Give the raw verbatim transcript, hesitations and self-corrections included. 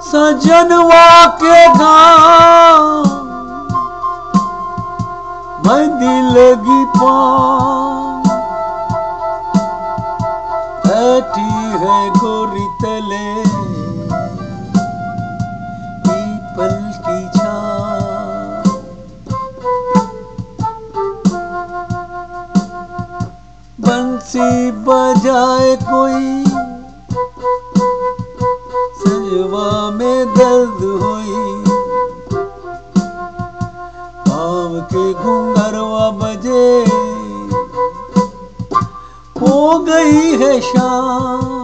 सजनवा के धाम बंदी लगी पाँव, बैठी है गोरी तले पीपल की छाँव। बंसी बजाए कोई सजवा में दर्द हुई, पाँव के घुंघरवा बजे हो गई है शाम।